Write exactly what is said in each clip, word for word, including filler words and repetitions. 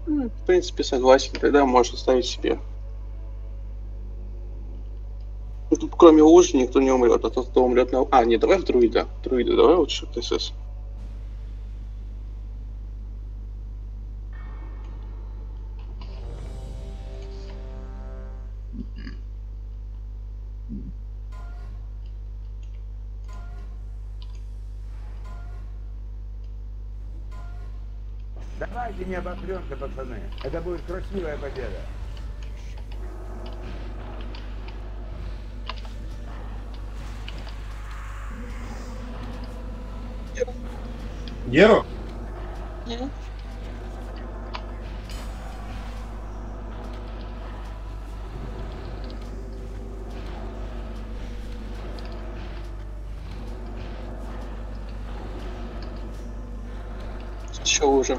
Ну, в принципе, согласен. Тогда можешь оставить себе. Ну, тут кроме лужи никто не умрет, а тот, кто умрет на... А, не, давай в друида. Друида, давай лучше в ТСС. Давайте не обосремся, пацаны. Это будет красивая победа. Геру? Mm-hmm. Еще уже.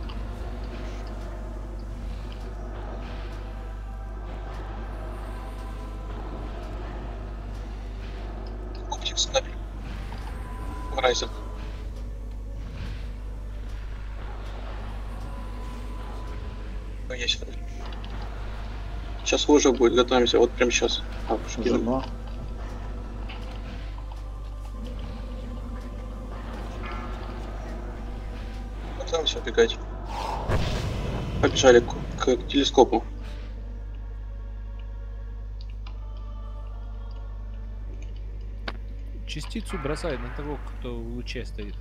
Оптикс капель. Райзер. Есть. Сейчас лужа будет, готовимся, вот прямо сейчас. А, Жена. Готовимся убегать. Побежали к, к телескопу. Частицу бросает на того, кто в луче стоит.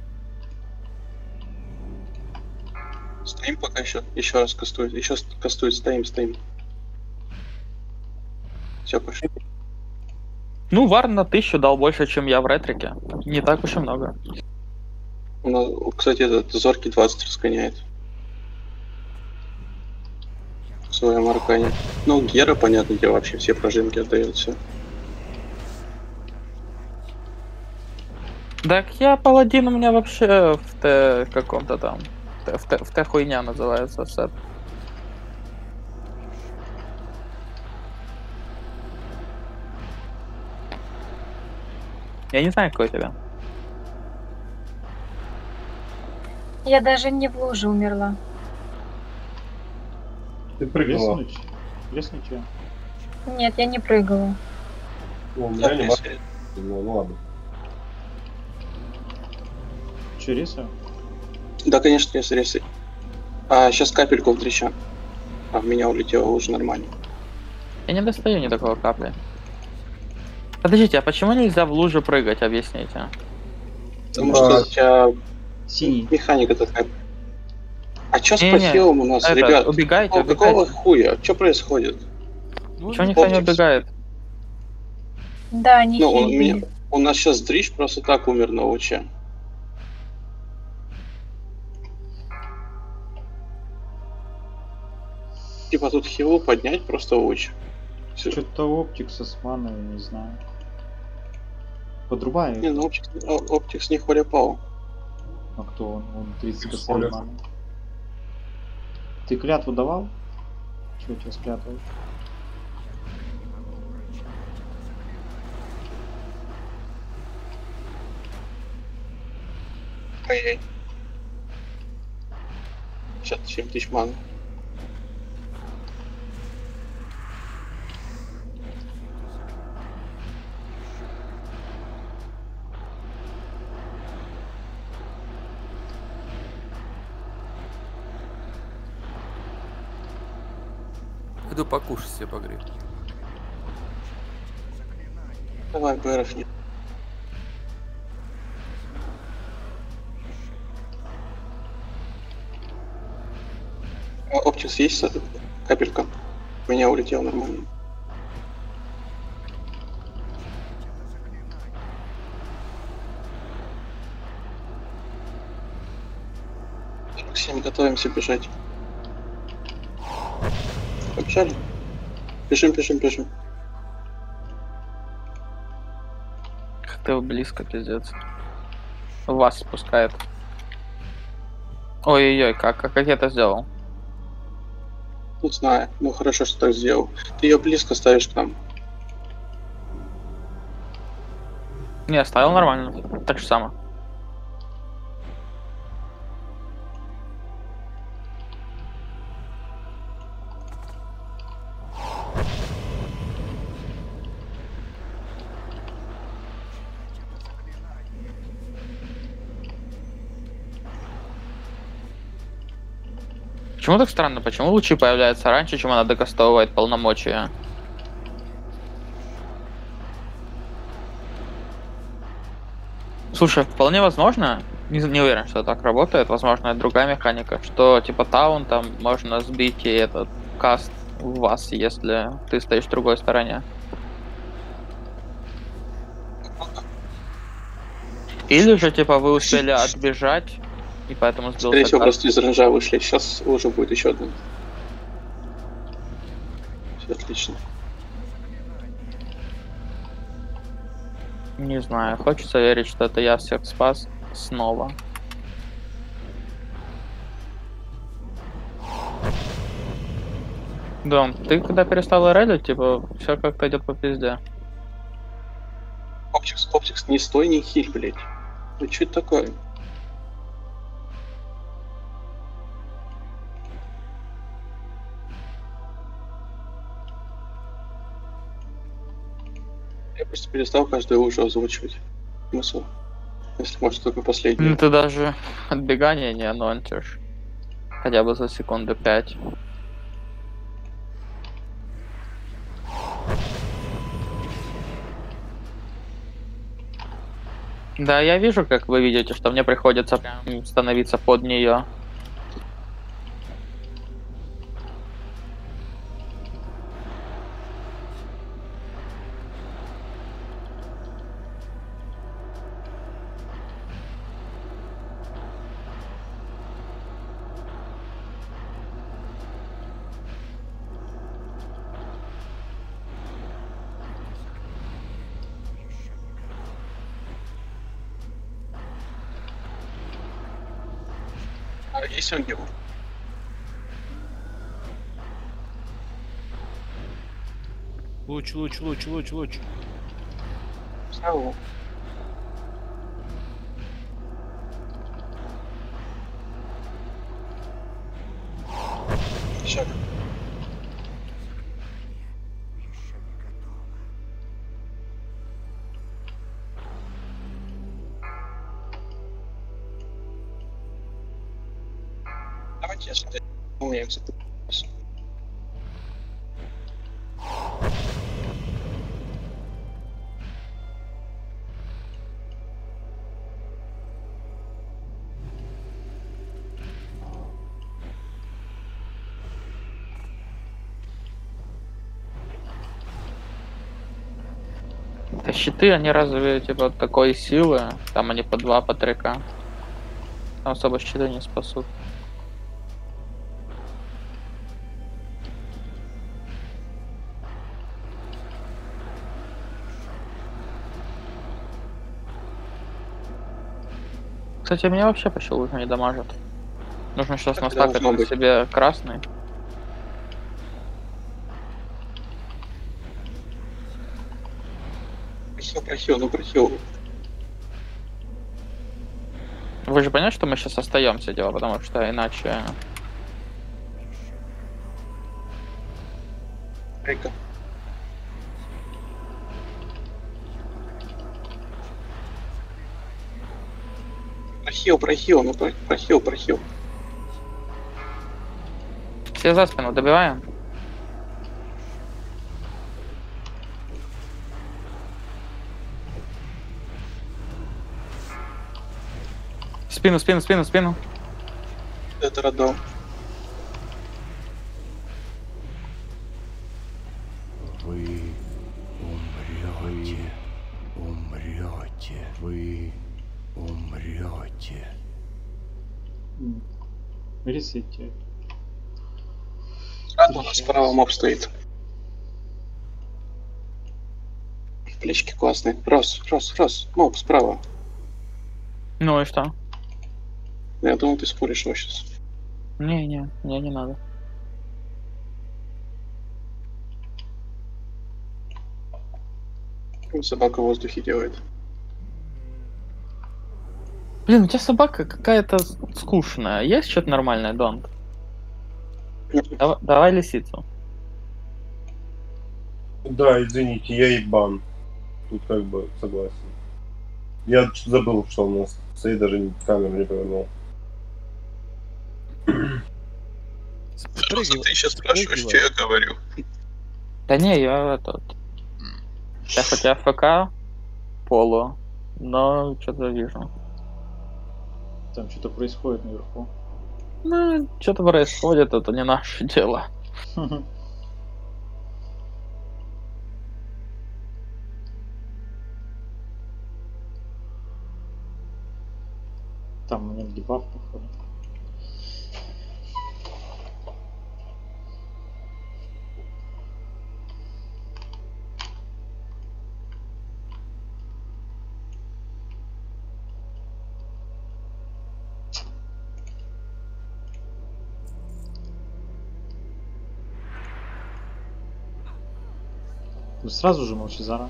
Стоим пока еще. Еще раз кастует. Еще кастует. Стоим, стоим. Все, пошли. Ну, вар на тысячу дал больше, чем я в ретрике. Не так уж и много. У нас, кстати, этот зоркий двадцать разгоняет. В своем аркане. Ну, Гера, понятно, где вообще все прожимки отдает все. Так я паладин у меня вообще в Т каком-то там. В Т, в Т хуйня называется сет. Я не знаю, какой у тебя. Я даже не в луже умерла. Ты прыгнула. Леснуть? Леснуть я. Нет, я не прыгала. О, у меня не может. Ну, ну ладно. Че, риса? Да, конечно, если рисуй. А сейчас капельку вдрища. А в меня улетело уже нормально. Я не достаю ни такого капли. Подождите, а почему нельзя в лужу прыгать, объясните? Потому что у тебя Синий. механика такая. А чё с Не-не, пассивом у нас, это, ребят? убегайте, Какого, какого убегайте. хуя? Что происходит? Ну, Чего никто не Оптикс. убегает? Да, они Ну, он, хилили. меня, у нас сейчас дрищ просто так умер на луче. Типа тут хилу поднять, просто луч. Всё. Что-то оптикса с маной, не знаю. Подрубай. Не, ну оптикс, о- оптикс не хваляпал. А кто он? Он тридцать Холят. процентов маны. Ты клятву давал? Чего тебя спрятал? Ай-яй. Сейчас семь тысяч маны. Иду покушать себе погреть. Давай, БРФ не. А, оптикс есть с- капелька? У меня улетел нормально. сорок семь, готовимся бежать. Побежали? Бежим, бежим, бежим. Ты близко, пиздец. Вас спускает. Ой-ой-ой, как, как, как я это сделал? Не знаю, ну хорошо, что так сделал. Ты ее близко ставишь к нам. Не, оставил нормально. Так же самое. Почему так странно? Почему лучи появляются раньше, чем она докастовывает полномочия? Слушай, вполне возможно, не, не уверен, что так работает, возможно, это другая механика, что типа таун там можно сбить и этот каст в вас, если ты стоишь в другой стороне. Или же типа вы успели отбежать и поэтому сбился Скорее всего, каст. просто из ранжа вышли. Сейчас уже будет еще один. Все отлично. Не знаю, хочется верить, что это я всех спас снова. Дом, ты когда перестала рейдить, типа, все как-то идет по пизде. Оптикс, Оптикс, не стой, не хиль, блядь. Ну что это такое? Я просто перестал каждое уже озвучивать. Смысл? Если может только последний. Ну ты даже отбегание не анонсишь. Хотя бы за секунды пять. Да, я вижу, как вы видите, что мне приходится прям становиться под нее. А есть ангел? Луч, луч, луч, луч, луч. Слава. Шаг. Давайте я сюда. У меня где-то. Да щиты, они разве типа такой силы? Там они по два, по три ка. Там особо щиты не спасут. Кстати, меня вообще почти лучше не дамажат. Нужно сейчас Так настакать должно на быть. себе красный. Прохил, прохил, ну прохил. Вы же понимаете, что мы сейчас остаемся дело, потому что иначе. Рейка. Прохил, прохил, ну про- прохил, прохил. Все за спину добиваем. Спину, спину, спину, спину. Это роддом. Вы умрете, умрете, вы умрете. Ресите. А у нас справа моб стоит. Плечики классные. Раз, раз, раз. Моб справа. Ну и что? Я думал, ты споришь его сейчас. Не, не, не, не надо. Собака в воздухе делает. Блин, у тебя собака какая-то скучная. Есть что-то нормальное, Донт? Давай, давай лисицу. Да, извините, я ебан. Тут как бы согласен. Я забыл, что у нас стоит, даже камеру не повернул. Спрыгивай, Ты сейчас спрашиваешь, что спрыгивай. я говорю. Да не, я этот... Я хоть АФК полу, но что-то вижу. Там что-то происходит наверху. Ну, что-то происходит, это не наше дело. Там у меня дебаф, походу. Вы сразу же Молчезара.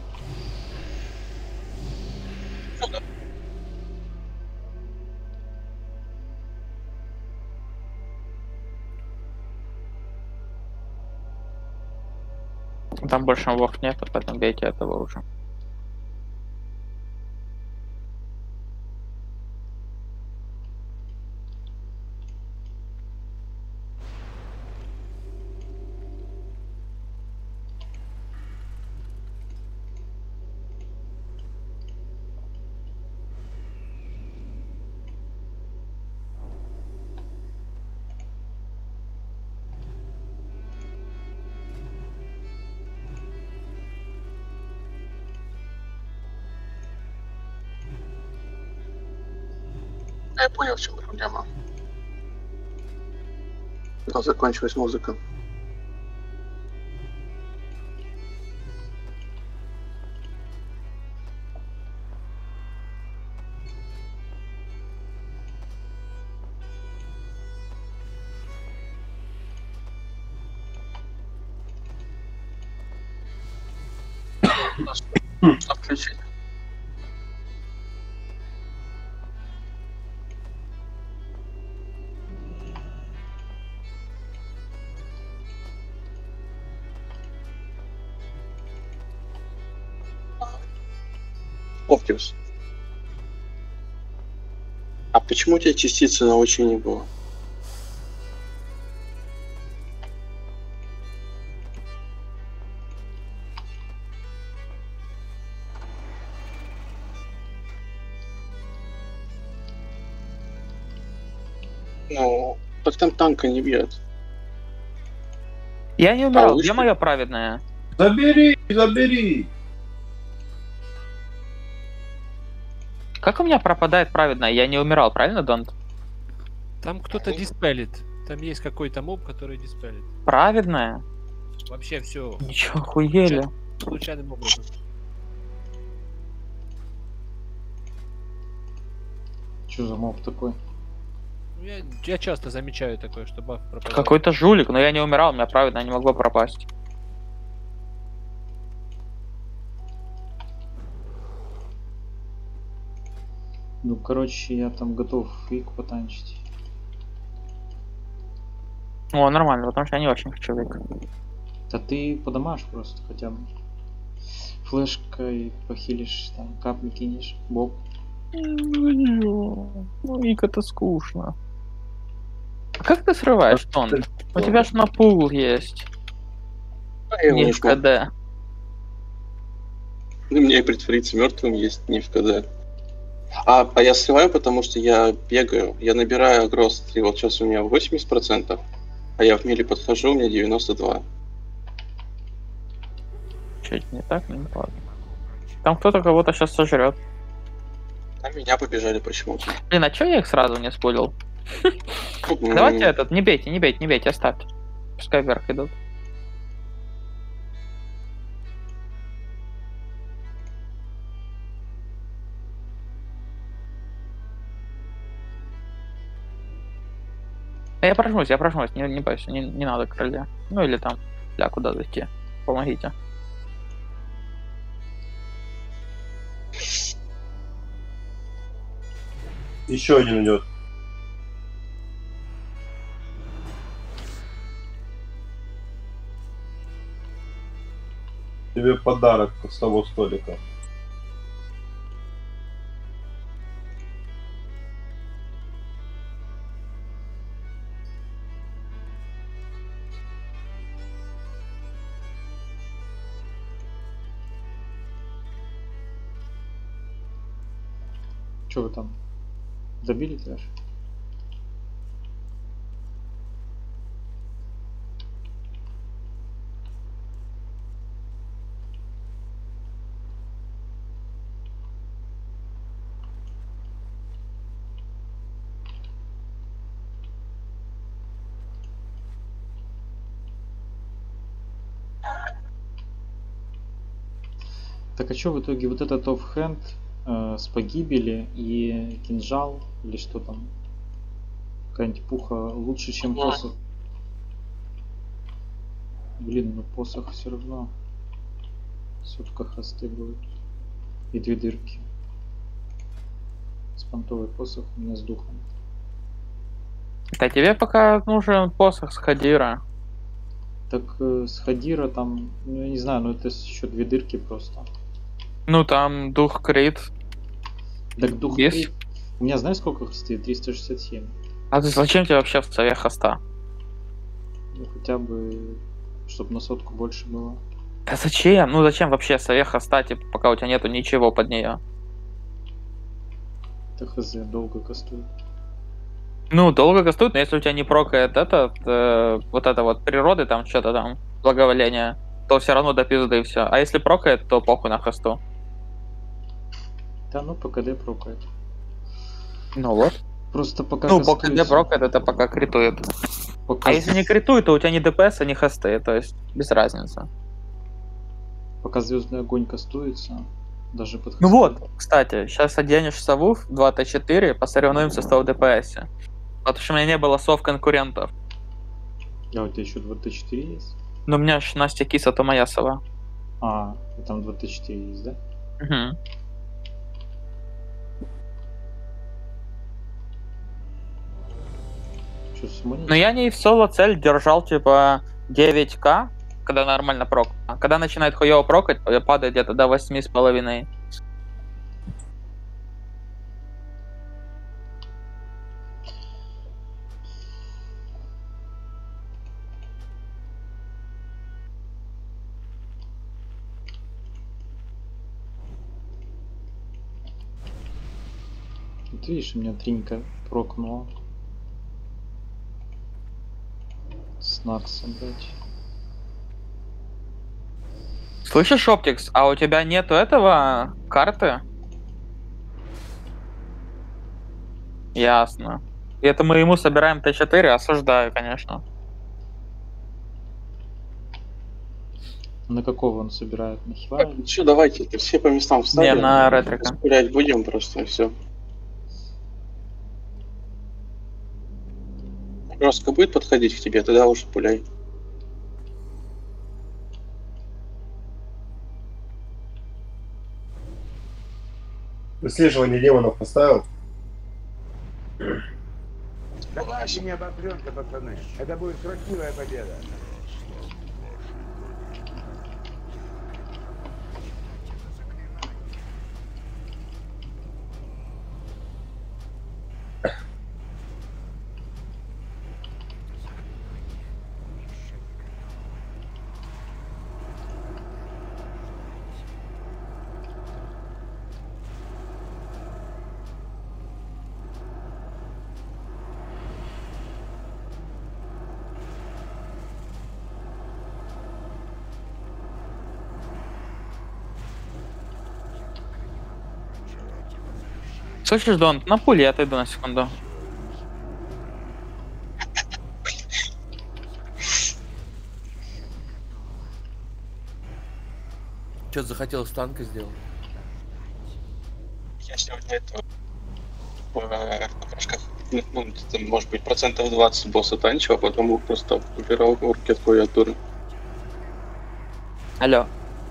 Там больше мобов нет, поэтому бейте этого уже. Я понял, в чем проблема. Но закончилась музыка. Отключить. Оптимус. А почему у тебя частицы на очень не было? Ну, так там танка не бьет. Я не умирал, А где лучше? моя праведная? Забери, забери. Как у меня пропадает праведная? Я не умирал, правильно, Донт? Там кто-то диспелит. Там есть какой-то моб, который диспелит. Праведная? Вообще все Ничего, охуели. случайным образом. Что за моб такой? Ну, я, я часто замечаю такое, что баф пропадает. Какой-то жулик, но я не умирал, у меня праведная не могла пропасть. Ну, короче, я там готов фиг потанчить. О, нормально, потому что я не очень хочу вик. Да ты подамашь просто хотя бы. Флешкой похилишь, там капли кинешь. Боб. Ну, вик это скучно. А как ты срываешь, Донт? У тебя же на пул есть. А я его Не не в жму. КД. Ну, мне и притвориться мертвым есть не в КД. А, а я срываю, потому что я бегаю. Я набираю агросс три. Вот сейчас у меня восемьдесят процентов, а я в мили подхожу, у меня девяносто два. Чуть не так, ну ладно. Там кто-то кого-то сейчас сожрет. А меня побежали почему-то. Блин, а чё я их сразу не спулил? М, Давайте этот, не бейте, не бейте, не бейте, оставьте. Пускай вверх идут. Я прожмусь, я прожмусь, не, не бойся, не, не надо крылья. Ну или там, бля, куда зайти. Помогите. Еще один идет. Тебе подарок с того столика. Че вы там? Забили трэш? Так а что в итоге вот этот оффхенд э, с погибели и кинжал или что там? Какая-нибудь пуха лучше, чем посох? Блин, ну посох все равно сотка хосты будет. И две дырки. Спонтовый посох у меня с духом. Да тебе пока нужен посох с Хадира. Так э, с Хадира там, ну я не знаю, но это еще две дырки просто. Ну там дух крит. Так дух Без- крит. У меня знаешь сколько хосты? триста шестьдесят семь. А ты зачем тебе вообще в сове хоста? Ну хотя бы, чтобы на сотку больше было. Да зачем? Ну зачем вообще сове хоста, типа, пока у тебя нету ничего под нее? Это хз, долго кастует. Ну, долго кастует, но если у тебя не прокает этот, э, вот это вот природы, там что-то там, благоволение, то все равно до пизды и все. А если прокает, то похуй на хосту. Да ну по КД прокает. Ну вот. Просто пока Ну, по кастуется- КД прокает, это пока критует. пока, А если не критует, то у тебя ни ДПС, ни хосты, то есть без разницы. пока звездный огонь кастуется, даже под Ну хостом- вот, кстати, сейчас оденешь сову в два тэ четыре, посоревнуемся с тобой в ДПС. Потому что у меня не было сов конкурентов. А у тебя еще два тэ четыре есть? Но у меня ж Настя Киса, то моя сова. А, и там два тэ четыре есть, да? Угу. Что, суммонить? Но я не в соло цель держал типа девять ка, когда нормально прок. А когда начинает хуёво прокать, падает где-то до восьми с половиной. Вот видишь, у меня тринька прокнула. Снакса, блять. Слышишь, Оптикс, а у тебя нету этого карты? Ясно. И это мы ему собираем тэ четыре, осуждаю, конечно. На какого он собирает? На Хива? Так, что, давайте, это все по местам встали. Не, на ретрика. Гулять будем просто, и все. Жестко будет подходить к тебе, тогда уже пуляй. Выслеживание демонов поставил. Давайте не обосремся, пацаны. Это будет красивая победа. Слышишь, Дон, на пуле я отойду на секунду. Что захотел с танка сделать? Я сегодня это в кружках, ну, там, может быть, процентов двадцать босса танчил, а потом просто убирал урки от клавиатуры. Алло.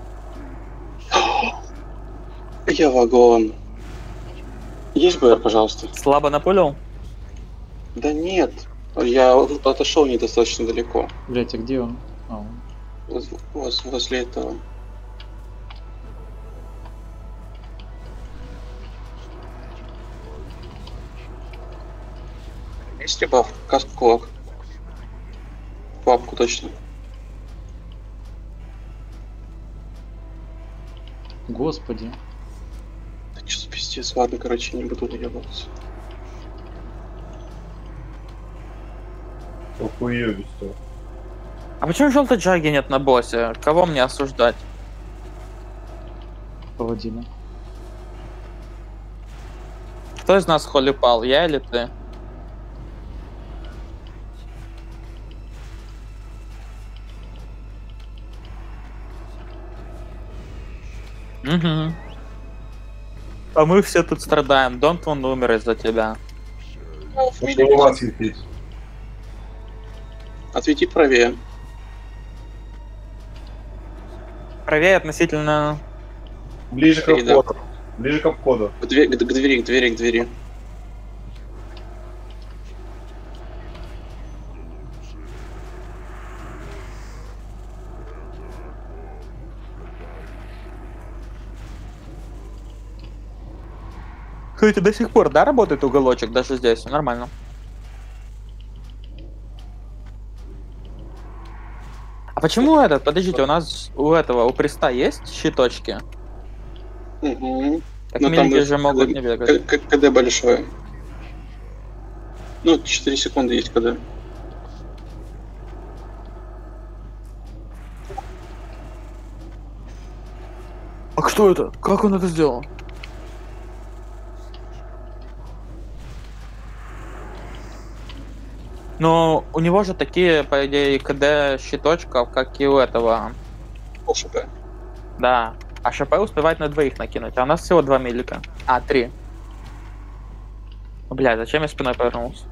Я вагон. Есть БР, пожалуйста? Слабо напулил? Да нет, я отошел недостаточно далеко. Блять, а где он? А, он. Воз- воз- возле этого. Есть ли баф? Каск кулак. Папку точно. Господи. Да что за пиздец? Пиздец, ладно, короче, не буду доебаться. Охуевисто. А почему желтой джаги нет на боссе? Кого мне осуждать? Паладина. Кто из нас холи пал, я или ты? Угу. А мы все тут страдаем. Донт он умер из-за тебя. Что у вас светить? Ответи правее. Правее относительно... Ближе к Передам. обходу. Ближе к обходу. К, две- к- к двери, к двери, к двери. Кстати, до сих пор, да, работает уголочек даже здесь? Нормально. А почему этот? Подождите, у нас у этого, у приста есть щиточки? Угу. Так Но там милики их- же могут не бегать. К- к- КД большое. Ну, четыре секунды есть КД. А что это? Как он это сделал? Но у него же такие, по идее, КД щиточков, как и у этого. ОШП. Да. А ШП успевает на двоих накинуть, а у нас всего два милика. А, три. Блядь, зачем я спиной повернулся?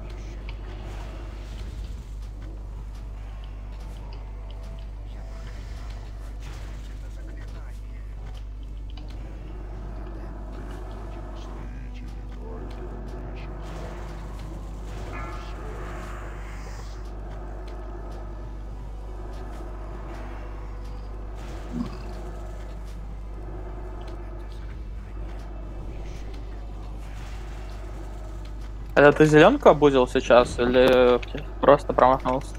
Это ты зеленку обузил сейчас или просто промахнулся?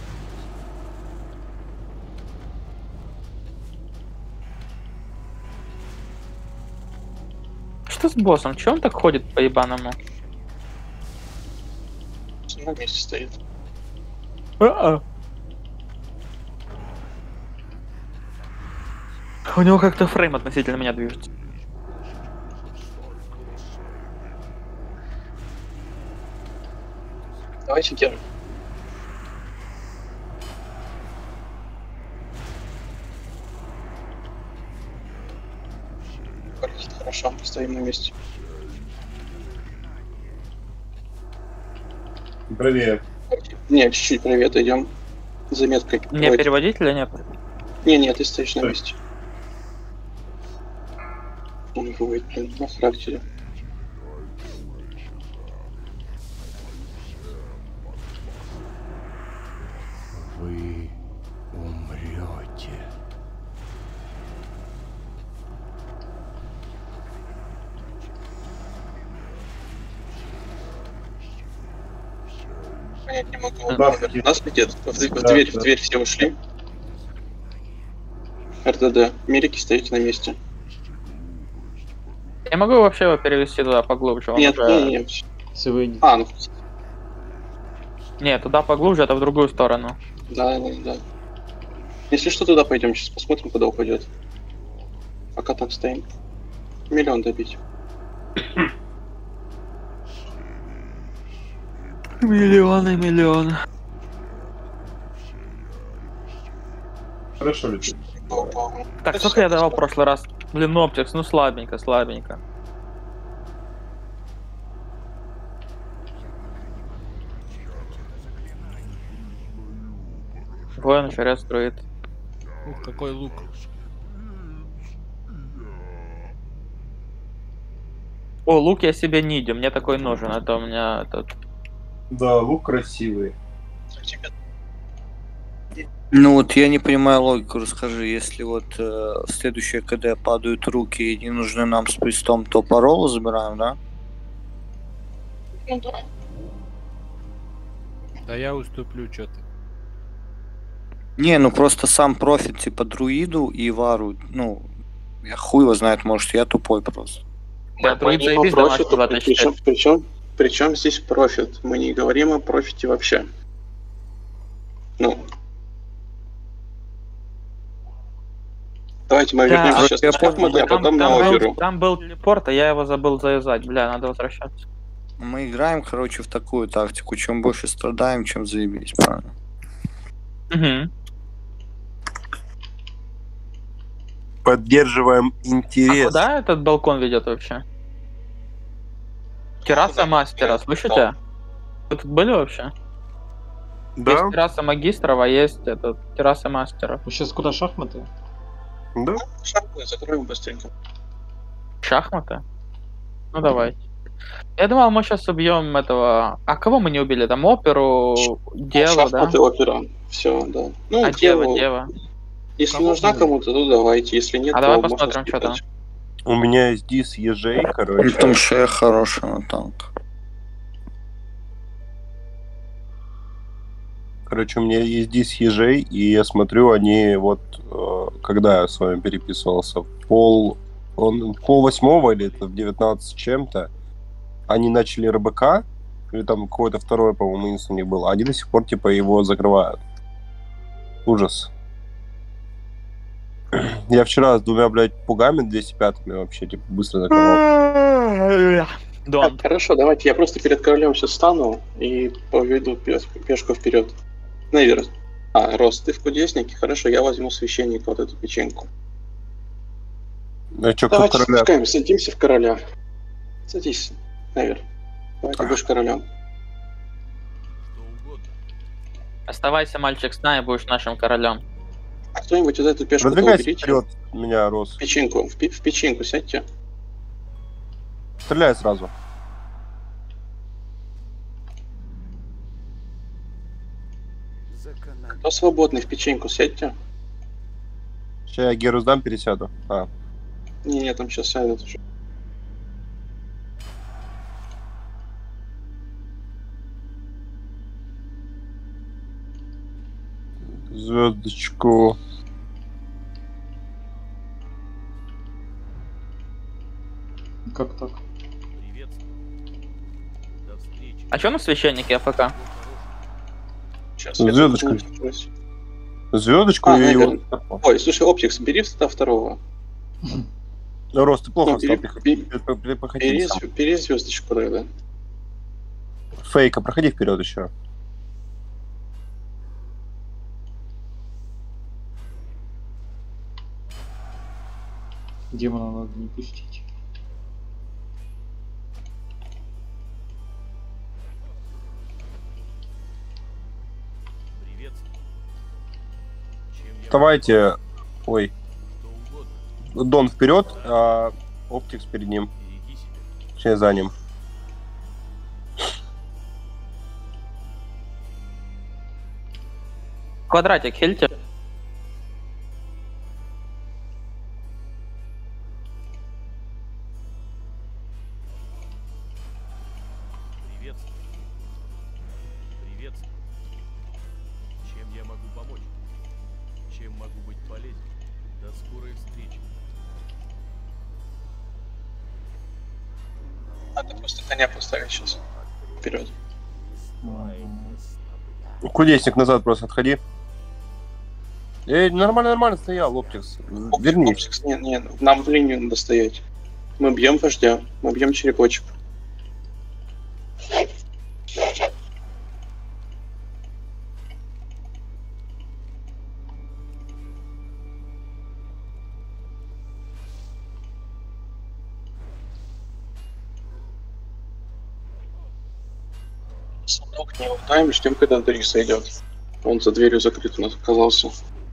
Что с боссом? Че он так ходит по ебаному? На месте стоит. А-а. У него как-то фрейм относительно меня движется. Давайте Геру. Хорошо, стоим на месте. Правее. Не, чуть-чуть правее отойдем. Заметкой. Мне Давайте. переводить или нет? Не, не, ты стоишь на месте. Он будет, блин, на характере. Вы умрете. Понять не могу. Да, Номер нас летит. В, в Да, дверь, да. в дверь все ушли. РТД. Милики стоите на месте. Я могу вообще его перевести туда поглубже? Он Нет, уже- не, не, не. Если вы... А, ну, Нет, туда поглубже, это в другую сторону. да, да, да. Если что, туда пойдем, сейчас посмотрим, куда упадет. Пока там стоим. Миллион добить. Миллионы, миллионы. Хорошо летит. Так, сколько я давал в прошлый раз? Блин, оптикс, ну слабенько, слабенько. Воин еще строит. Ух, какой лук. О, лук я себе нидю, мне такой нужен, это у меня этот... Да, лук красивый. Ну вот я не понимаю логику, расскажи, если вот э, в следующее КД падают руки и не нужны нам с пристом, то по роллу забираем, да? Ну да. Да я уступлю, что ты. Не, ну просто сам профит, типа друиду и вару, ну, я хуй его знает, может я тупой просто. Да, друид заебись, домашний двадцать четыре. Причем, причем, причем здесь профит? Мы не говорим о профите вообще. Ну. Давайте мы Да, вернемся сейчас на шахматы, а там, потом там на был, оперу. там был телепорт, а я его забыл завязать. Бля, надо возвращаться. Мы играем, короче, в такую тактику. Чем больше страдаем, чем заебись, правильно? Угу. Поддерживаем А интерес. куда этот балкон ведет вообще? Терраса мастера, слышите? Вы тут были вообще? Да? Есть терраса магистров, а есть этот, терраса мастеров. Вы сейчас куда, шахматы? Да? Шахматы закроем быстренько. Шахматы? Ну давай. Я думал, мы сейчас убьем этого... А кого мы не убили? Там оперу, деву, да? Шахматы, опера. Все, да. Ну, А дева, дева. Если нужна кому-то, то давайте. Если нет, А то давай можно посмотрим, что там. скипать. У меня есть дис ежей, короче. Потому что я хороший на танк. Короче, у меня есть дис ежей, и я смотрю, они вот, э, когда я с вами переписывался, пол, он, пол восьмого или это в девятнадцать с чем-то, они начали РБК, или там какое-то второе, по-моему, инс у них было, а они до сих пор, типа, его закрывают. Ужас. Я вчера с двумя, блядь, пугами двести пятыми вообще, типа, быстро закрывал. Так, хорошо, давайте я просто перед королем сейчас стану и поведу пес- пешку вперед. Наверх. А, Рос, ты в кудеснике? Хорошо, я возьму священника, вот эту печеньку. А чё, кто Давайте короля? спускаем, садимся в короля. Садись, наверх. Давай, ты будешь королем. Оставайся, мальчик, с нами, будешь нашим королем. А кто-нибудь вот эту пешку Продвигайся уберите. вперед меня, Рос. В печеньку, в, пи- в печеньку сядьте. Стреляй сразу. Кто свободный, в печеньку сядьте. Сейчас я Геру сдам, пересяду. А. Не-не, там сейчас сядут уже. Звездочку. Как так? А чё на священнике АФК? Сейчас Звездочку. я тут спросил. Звездочку А, и его... наверное. Ой, слушай, Оптикс, бери сюда второго. Рос, ты плохо Ну, стал. бери- Проходи Бери, сам. бери звездочку тогда. Фейка, проходи вперед еще. Демона надо не пустить. Давайте. Ой. Дон вперед, а Оптикс перед ним. Точнее, за ним. Квадратик, хильте. Привет. Привет. Чем я могу помочь? Чем могу быть полезен? До скорой встречи. Надо просто коня поставить сейчас. Вперед. Кудесник, назад просто отходи. Эй, нормально, нормально стоял, Оптикс. Вернись. Оптикс, нет, нет, нам в линию надо стоять. Мы бьем вождя, мы бьем черепочек. Сундук не лутаем, ждем, когда Дрик сойдет. Он за дверью закрыт у нас оказался.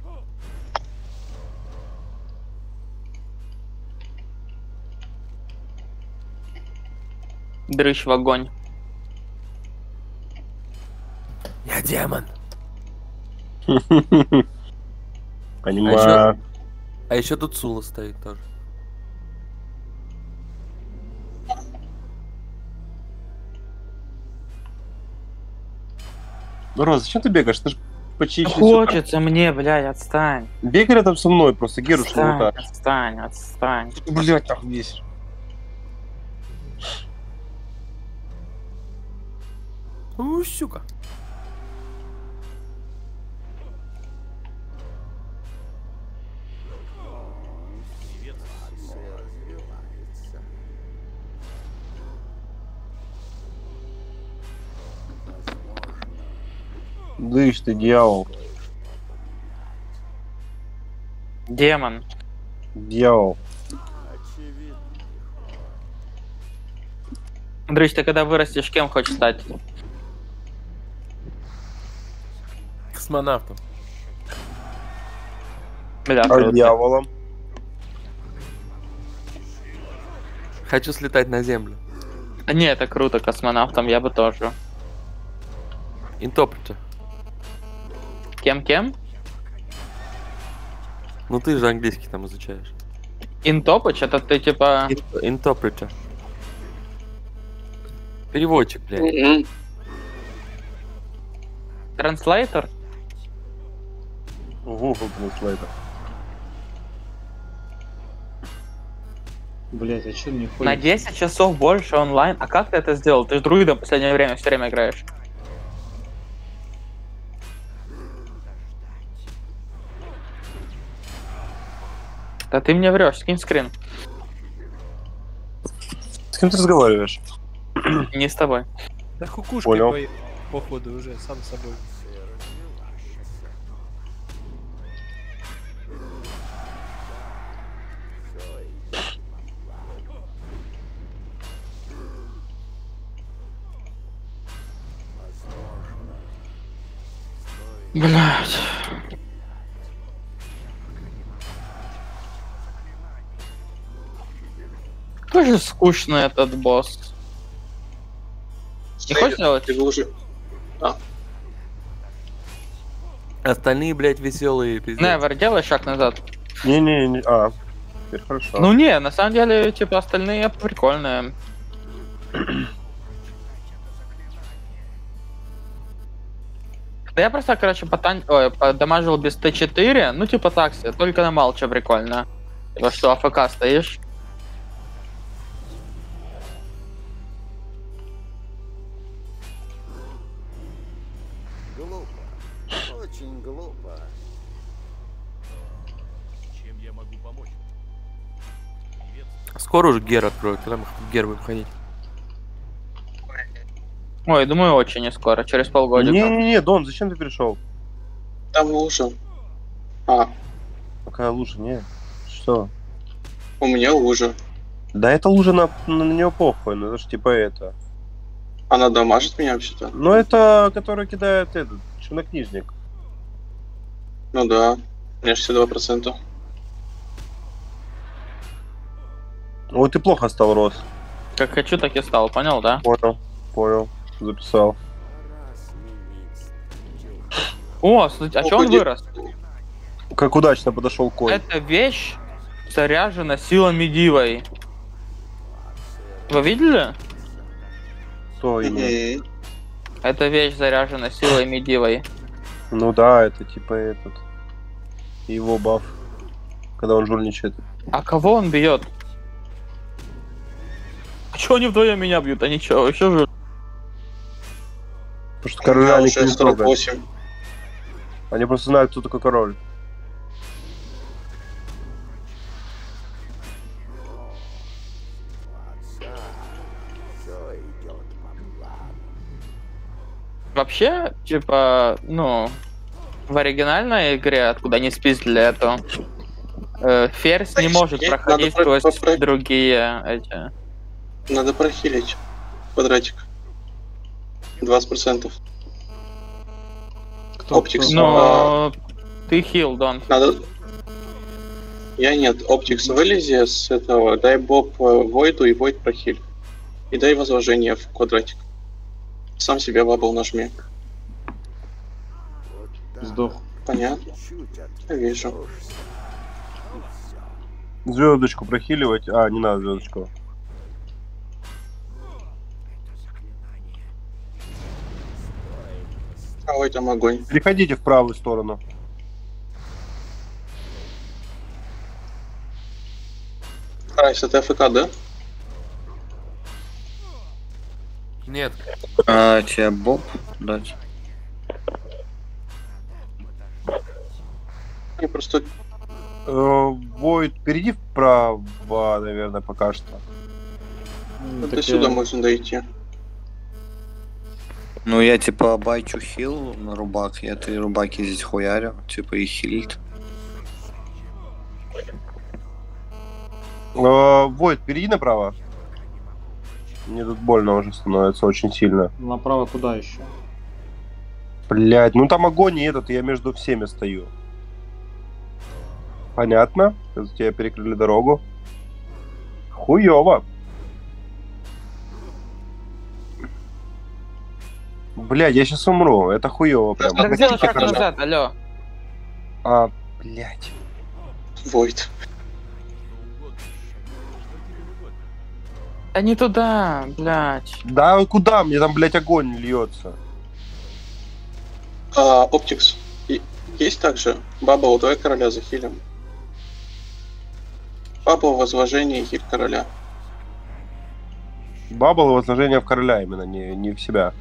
Дрыщ в огонь. Я демон. Понимаю. А еще тут Сула стоит тоже. Ну, Рос, зачем ты бегаешь? Ты же почти... через всю Хочется мне, блядь, отстань. карту. Бегай рядом со мной, просто Геру Отстань, шелутаешь. отстань, отстань. Блять, нахуй весь. У, сука. Дышь ты, дьявол. Демон. Дьявол. Дрыщ, ты когда вырастешь, кем хочешь стать? Космонавтом. Бля, А круто. дьяволом? Хочу слетать на землю. Не, это круто, космонавтом я бы тоже. Интерпретер. Кем-кем? Ну ты же английский там изучаешь. Интопыч, это ты типа... Интерпретер. Переводчик, блядь. Мгм. Транслейтер? Google Translator. Блять, а чё мне ходит? На десять часов больше онлайн? А как ты это сделал? Ты же друидом в последнее время все время играешь. Да ты мне врешь, скинь скрин. С кем ты разговариваешь? Не с тобой. Да кукушки Понял. по... походу уже сам собой. Блять. Какой же скучный этот босс. Не хочешь сделать? Ты уже... А, Остальные, блядь, веселые, пиздец. Невер, делай шаг назад. Не-не, не. А, теперь хорошо. Ну не, на самом деле, типа, остальные прикольные. Да я просто, короче, потан... Ой, подамажил без Т четыре, ну типа так себе, только на молча прикольно. Типа что, АФК стоишь? Глупо. Очень глупо. Чем я могу помочь? Привет. Скоро уже Гер откроют, когда мы Гер будем ходить. Ой, думаю, очень не скоро, через полгодика. Не-не-не, Дон, зачем ты перешел? там лужа. А, Какая лужа? Не. Что? у меня лужа. Да это лужа на, на, на нее похуй, ну это ж типа это. Она дамажит меня вообще-то. Ну это, который кидает этот, чернокнижник. Ну да, у меня шестьдесят два процента. Ой, ты плохо стал, Рос. Как хочу, так и стал, понял, да? Понял, понял, записал. О, слушай, а О, чё он ходи. вырос? Как удачно подошел конь. Эта вещь заряжена силами дивой. Вы видели? Кто именно? Мгм. Эта вещь заряжена силами дивой. Ну да, это типа этот. Его баф. Когда он жульничает. А кого он бьет? А чё они вдвоем меня бьют? Они чё, вообще же... Потому что У меня короля никто уже не сорок трогает. восемь. Они просто знают, кто такой король. Все идет по плану. Вообще, типа, ну... В оригинальной игре, откуда они спиздили эту... э, Ферзь не Нет, может надо проходить про- сквозь про- другие эти... Надо прохилить квадратик. двадцать процентов. Кто? Оптикс. кто? Но... Ты хил, Дон. Надо... Я нет. Оптикс вылези с этого. Дай Боб э, Войду и Войд прохиль. И дай возложение в квадратик. Сам себе бабл нажми. Вот так. Сдох. Понятно. Чуть Я вижу. отвлечешься, и всё. Звездочку прохиливать. А, не надо звездочку. А ой, там огонь. Переходите в правую сторону. Райс, это АФК, да? Нет. А тебе Боб дать? Я просто... Войд, перейди вправо, наверное, пока что. Ну, До так сюда я- можно дойти. Ну я типа байчу хил на рубак, я три рубаки здесь хуярю, типа и хилит. Э, Войд, перейди направо. Мне тут больно уже становится очень сильно. Направо куда еще? Блять, ну там огонь и этот, я между всеми стою. Понятно? Сейчас тебе перекрыли дорогу. Хуёво. Блядь, я сейчас умру. Это хуёво прям. Так сделай Хотите, шаг когда- назад, алло. А, блядь. Войд. Да не туда, блядь. Да куда? Мне там, блядь, огонь льется. А, Оптикс. И- Есть также? Бабл, давай короля захилим. Бабл, возложение, хиль короля. Бабл и возложение в короля именно, не, не в себя.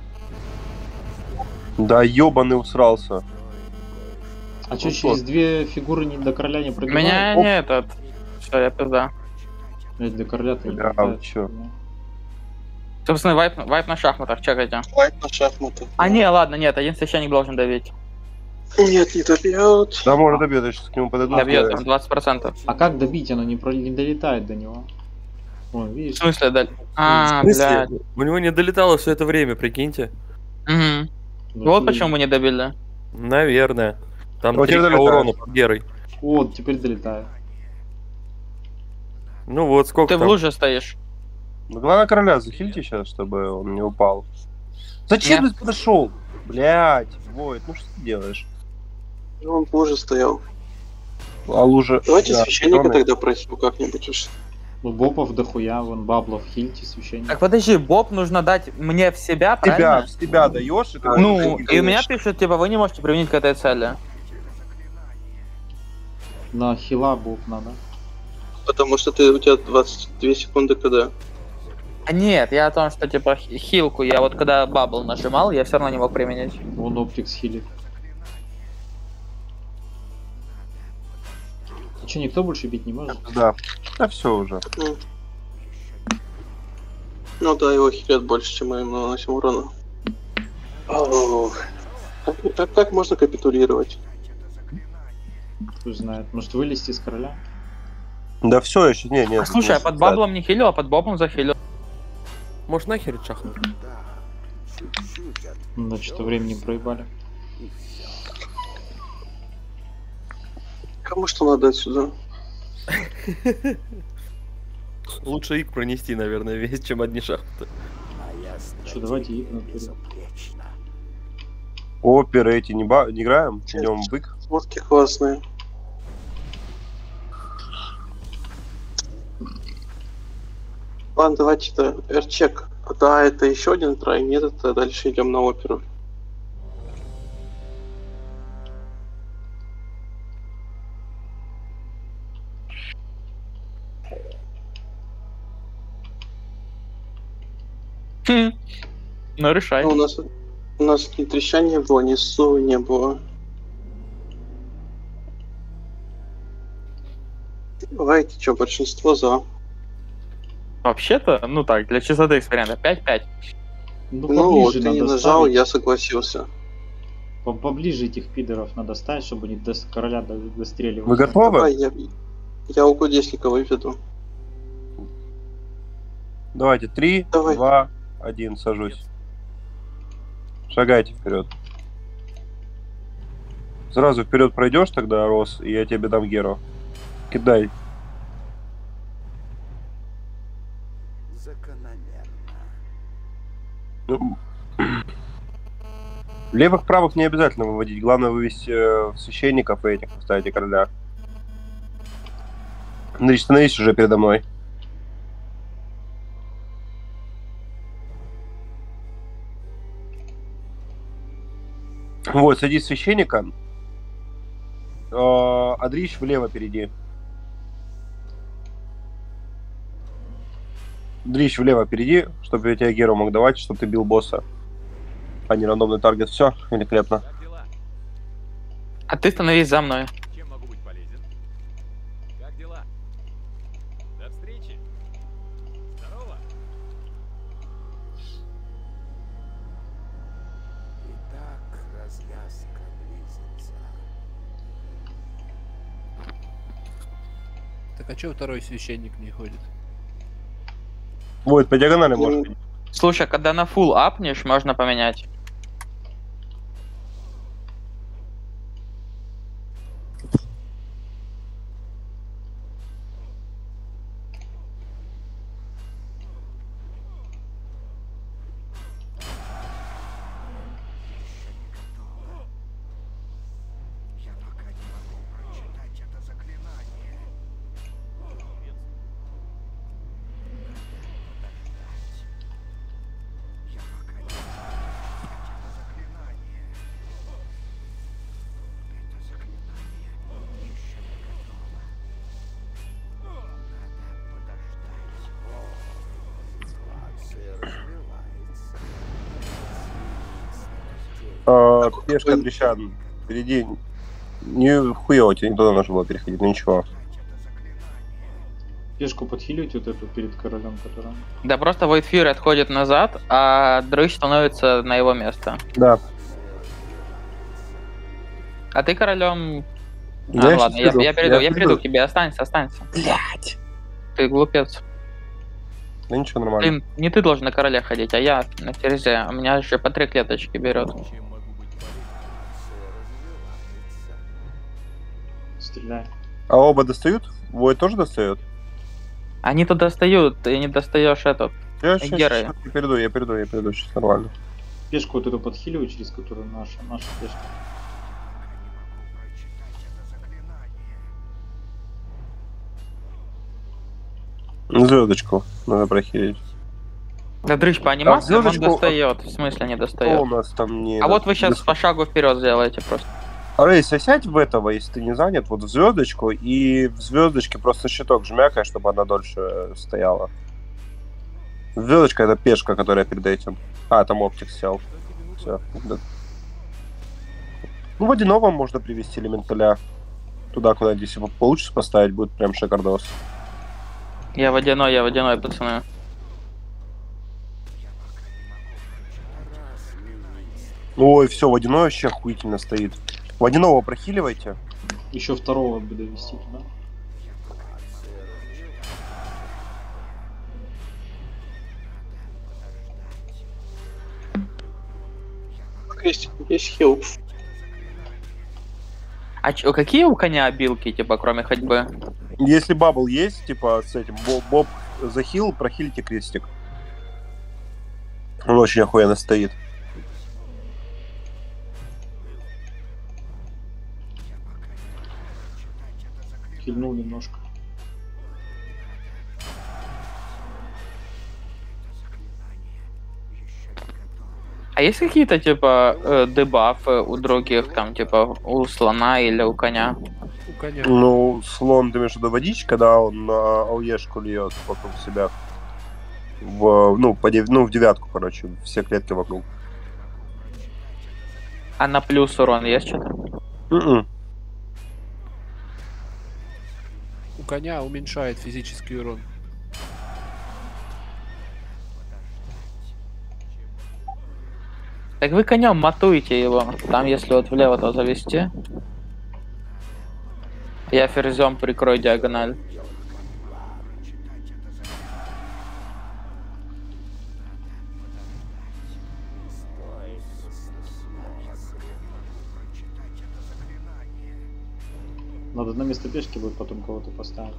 Да, ёбаный усрался. А что, Вот через вот. две фигуры не до короля не У пробивают? меня Оп. не этот. Все, я пизда. Блядь, до короля-то не Да, пробивают. чё? Собственно, вайп, вайп на шахматах, чекайте. Вайп на шахматы. А не, ладно, нет, один священник должен давить. Нет, не добьет. Да, может добьет, я сейчас к нему подойду. Добьет, сказать. там двадцать процентов. А как добить? Оно не, про... не долетает до него. Вон, В видишь? смысле, да? А, В смысле? блядь. У него не долетало все это время, прикиньте. Угу. Ну, Вот ты- почему мы не добили. Наверное. Там Вот три теперь по долетает. урону под Герой. Вот, теперь долетает. Ну вот, сколько Ты в там? луже стоишь. Ну, главное короля захильте сейчас, чтобы он не упал. Зачем Нет. ты подошел? Блять, Войд, ну что ты делаешь? Ну, он позже стоял. А лужа... Давайте да, священника зелёная. тогда просим как-нибудь уж. Ну, бобов дохуя, вон баблов, хильте, священник. Так подожди, Боб нужно дать мне в себя, Тебя, правильно? в себя даешь, и ты Ну, можешь и у меня конечно. пишут, типа, вы не можете применить к этой цели. На хила боб надо. Потому что ты, у тебя двадцать две секунды КД. А нет, я о том, что, типа, хи- хилку я вот когда бабл нажимал, я все равно не мог применить. Вон оптикс хилит. А что, никто больше бить не может? Да, да все уже. Ну. Ну да, его хилят больше, чем мы ему наносим урона. Ох. Как, как, как можно капитулировать? Кто знает. Может вылезти из короля? Да все еще, не, не. А, слушай, я под баблом не хилил, а под бобом захилил. Может нахер чахнуть? Ну, что-то времени проебали. Кому что надо отсюда? Лучше их пронести, наверное, весь, чем одни шахты. Что, давайте их на туре. Оперы эти не, ба... не играем? Идем в бык. Водки классные. Ладно, давайте это эрчек. Да, это еще один трай, нет, это дальше идем на оперу. Хм. Ну, решай. Ну, у нас у нас ни трещания не было, ни су не было. Давайте, что, большинство за. Вообще-то, ну так, для чистоты эксперимента, пять-пять. Ну, Ну, вот поближе ты не надо нажал, ставить. я согласился. По- Поближе этих пидоров надо ставить, чтобы они до с- короля до- достреливали. Вы готовы? Давай, я, я у кудесника выведу. Давайте, три, Давай. два, один, сажусь. Шагайте вперед. Сразу вперед пройдешь тогда, Рос, и я тебе дам Геру. Кидай. Ну, левых-правых не обязательно выводить. Главное вывести э, священников и этих поставить короля. Андрей, становись уже передо мной. Вот, садись священника. Э, Адрич влево перейди. Дрищ, влево перейди, чтобы я тебе Геру мог давать, чтобы ты бил босса. А не рандомный таргет. Все, великолепно. Как дела? А ты становись за мной. Чем могу быть полезен? Как дела? До встречи. Здорово. Итак, развязка близится. Так а чё второй священник не ходит? Будет по диагонали, Ну, может. Слушай, когда на full апнешь, можно поменять. Я пока не могу прочитать это заклинание. Я пока не могу прочитать это заклинание. Это заклинание еще не готово. Надо подождать. Ситуация развивается. А, пешка Дрищан. Впереди. Не хуево, тебе не туда нужно было переходить, ну ничего. Пешку подхилить вот эту перед королем, которая... Да просто Voidfire отходит назад, а Дрыщ становится на его место. Да. А ты королем... А, Я ну щас ладно, я, приду, я перейду, я я приду. перейду к тебе, останься, останься. Блять. Ты глупец. Да ничего, нормально. Блин, не ты должен на короле ходить, а я на ферзе. У меня еще по три клеточки берет. Чем могу быть полезен? Стреляй. А оба достают? Вой тоже достает? Они-то достают, ты не достаешь этот. Я сейчас, Герой. я перейду, я перейду, я перейду, сейчас нормально. Пешку вот эту подхиливаю, через которую наша, наша пешка. Звездочку надо прохилить. Да Дрыщ по анимации он звездочку- достает. В смысле не Что достает? у нас там не... А вот вы сейчас по шагу вперед сделаете просто. Рейс, а сядь в этого, если ты не занят, вот в звездочку, и в звездочке просто щиток жмякай, чтобы она дольше стояла. Звездочка — это пешка, которая перед этим. А, там оптик сел. Все. Ну, водяного можно привести элементаля. Туда, куда здесь его получится поставить, будет прям шикардос. Я водяной, я водяной, пацаны. Ой, все, водяной вообще охуительно стоит. Водяного прохиливайте. Еще второго бы довести туда. Есть, есть хил. А чё, какие у коня обилки, типа, кроме ходьбы? Если бабл есть, типа, с этим, боб, боб захил, прохилите крестик. Он очень охуенно стоит. Хильнул немножко. А есть какие-то, типа, э, дебафы у других, там, типа, у слона или у коня? У коня. Ну, слон, ты имеешь в виду водичка, да, он на ауешку льет вокруг себя. В, ну, по, дев- ну, в девятку, короче, все клетки вокруг. А на плюс урон есть что-то? М-м. У коня уменьшает физический урон. Так вы конем матуете его. Там, если вот влево то завести. Я ферзем прикрою диагональ. Надо на место пешки будет потом кого-то поставить.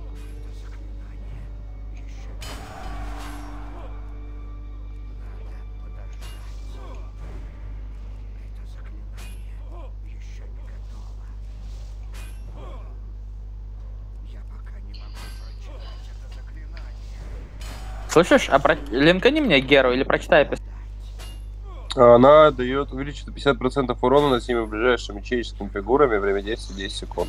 Слышишь, а про... линкани мне Геру или прочитай описание. Она дает увеличить на пятьдесят процентов урона над всеми ближайшими человеческими фигурами, время действия десять секунд.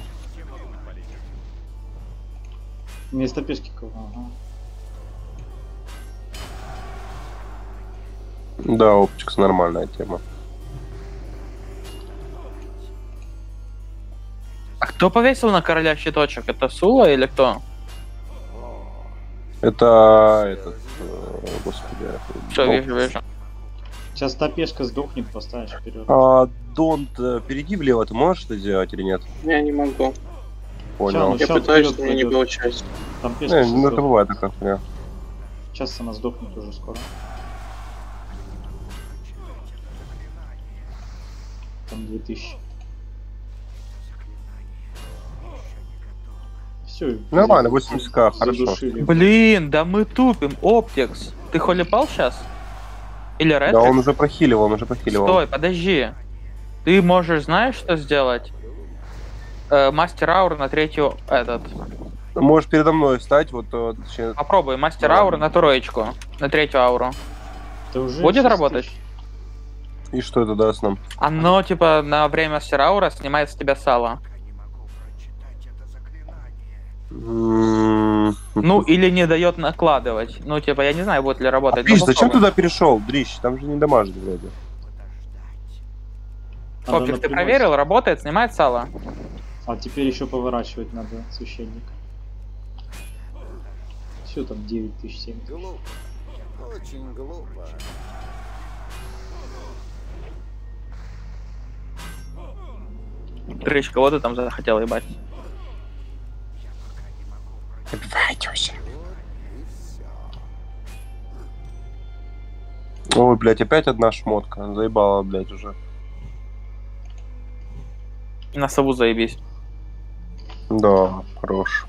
Вместо пешки кого? Ага. Да, Оптикс нормальная тема. А кто повесил на короля щиточек? Это Сула или кто? Это этот, э, господи. Все, Дон. вижу, вижу. Сейчас та пешка сдохнет, поставишь вперед. А, Донт, э, перейди влево, ты можешь это сделать или нет? Я не могу. Понял. Я Всё, пытаюсь, вперед но мне не пойдет. получается. Там пешка Не, сейчас ну это сдохнет. бывает такая хуйня. Сейчас она сдохнет уже скоро. Там две тысячи. Все. Нормально, восемьдесят ка, хорошо. Блин, да мы тупим. Оптикс. Ты холипал сейчас? Или Red? Да, он уже прохиливал, он уже прохиливал. Стой, подожди. Ты можешь, знаешь, что сделать? Э, мастер аур на третью этот. Можешь передо мной встать, вот, э, точнее, Попробуй мастер Да. аур на троечку. На третью ауру. Это уже Будет шесть работать? тысяч. и что это даст нам? Оно, типа, на время мастер аура снимает с тебя сало. М, Ну, или не дает накладывать. Ну, типа, я не знаю, будет ли работать. но Дрищ, зачем попробуй. туда перешел? Дрищ, там же не дамажит вроде. Надо Оптикс, ты напрямую- проверил? Работает, снимает сало. А теперь еще поворачивать надо священника. Все там девять тысяч, семь тысяч. Глупо. Очень глупо. Дрыщ, кого ты там захотел ебать? Ой, блядь, опять одна шмотка. Заебала, блядь, уже. На сову заебись. Да, хорош.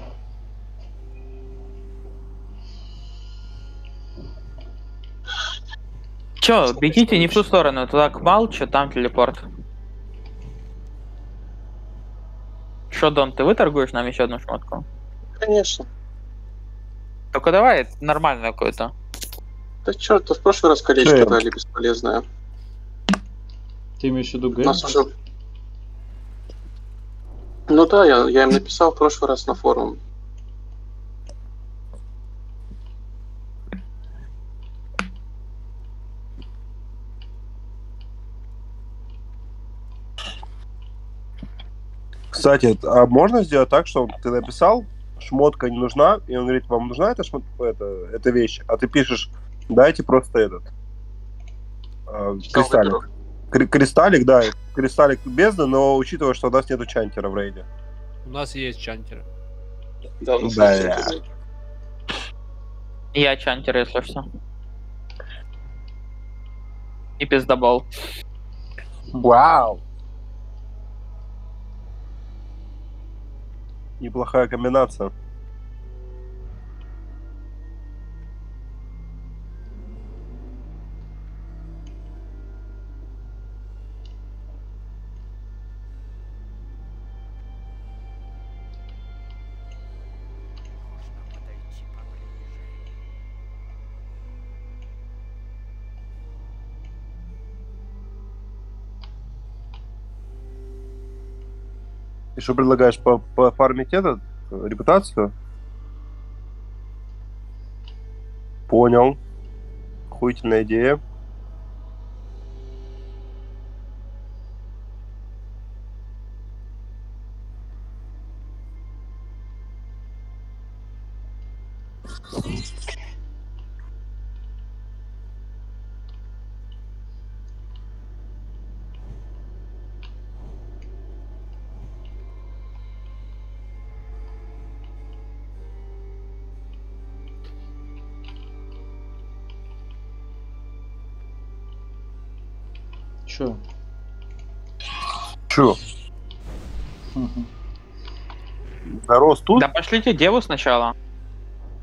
Чё, бегите не в ту сторону, туда к Малчу, там телепорт. Шо, Дон, ты выторгуешь нам еще одну шмотку? Конечно. Только давай нормальную какую-то. Да черт, в прошлый раз колечко Чем? дали бесполезное. Ты имеешь в виду У Гэм? нас уже... Ну да, я, я им написал в прошлый раз на форум. Кстати, а можно сделать так, что ты написал, шмотка не нужна, и он говорит, вам нужна эта, шмот... это, эта вещь, а ты пишешь, дайте просто этот э, кристаллик. Кри- Кристаллик, да, кристаллик бездны, но учитывая, что у нас нету чантера в рейде. У нас есть чантеры. Да, у нас Да. есть чантер. Я чантер, если что. И пиздобол. Вау! Неплохая комбинация. И что предлагаешь, по пофармить этот, э, репутацию? Понял. Охуительная идея. Чё? Чё? Мгм. Зарос тут? Да пошлите деву сначала.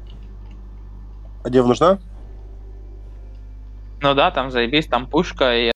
А дев нужна? Ну да, там заебись, там пушка и